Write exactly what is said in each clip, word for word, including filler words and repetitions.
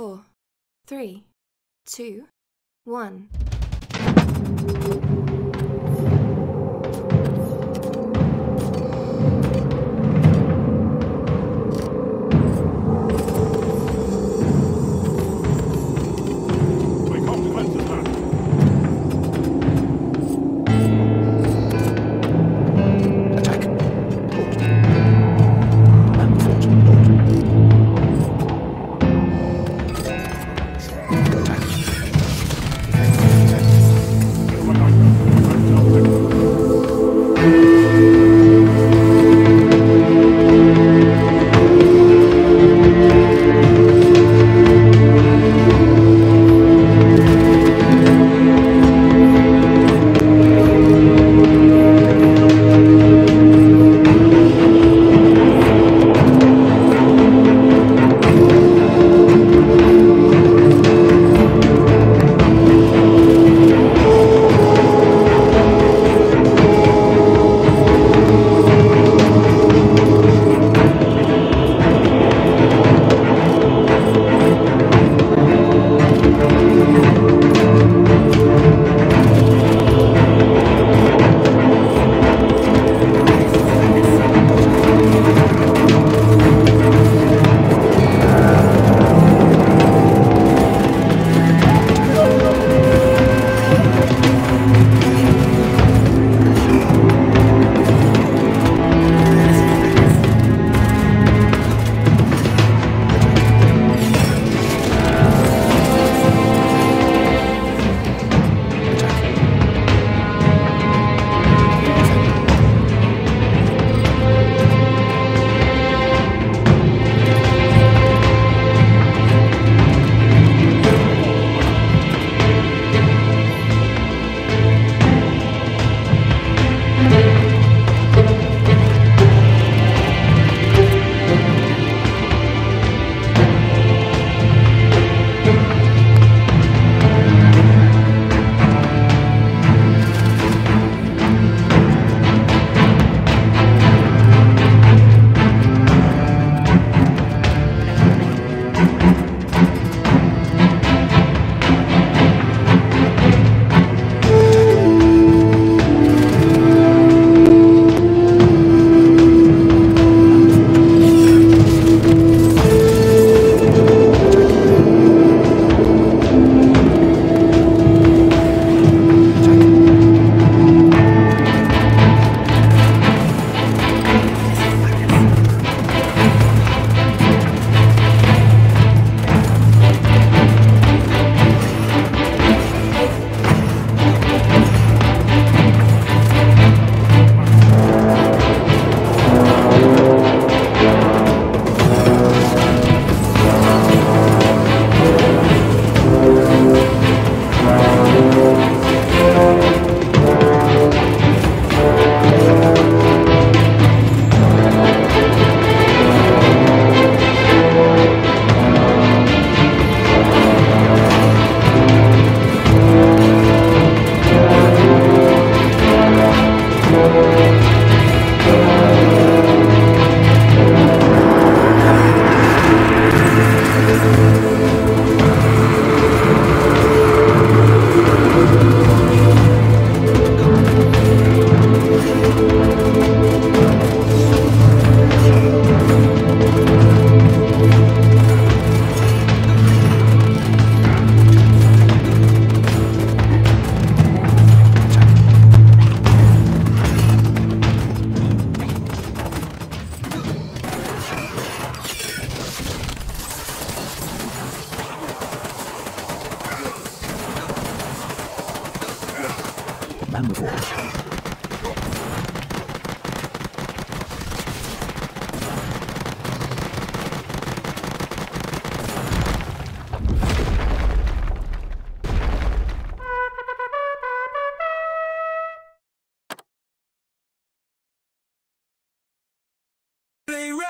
four, three, two, one. Man before.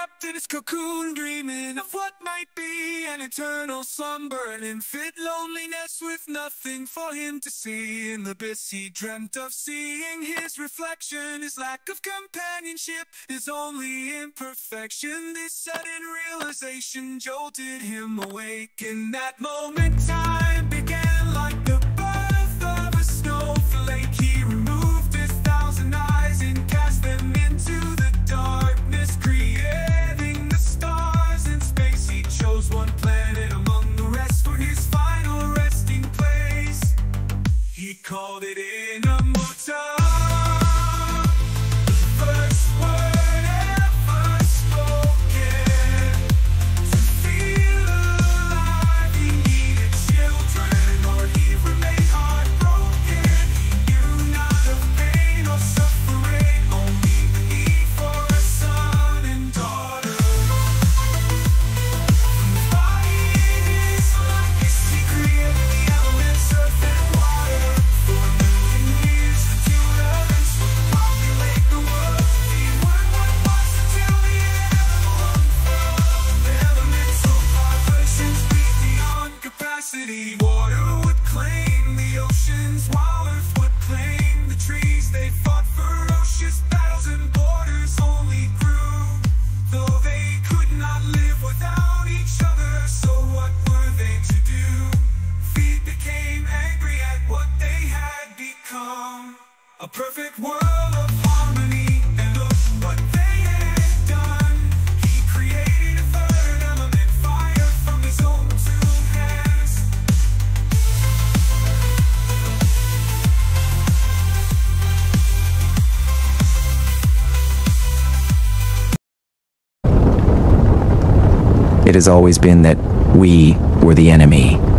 wrapped in his cocoon, dreaming of what might be an eternal slumber, an infinite loneliness with nothing for him to see. In the abyss he dreamt of seeing his reflection, his lack of companionship, his only imperfection. This sudden realization jolted him awake. In that moment time began like the birth of a snowflake. He removed his thousand eyes and cast them into the darkness, creating the stars in space. He chose one planet among the rest for his final resting place. He called it Inamorta. Water would claim the oceans, while earth would claim the trees. They fought ferocious battles and borders only grew, though they could not live without each other. So what were they to do? Feet became angry at what they had become. A perfect world of harmony, and look what they had done. He created a third element, fire, from his own two hands. It has always been that we were the enemy.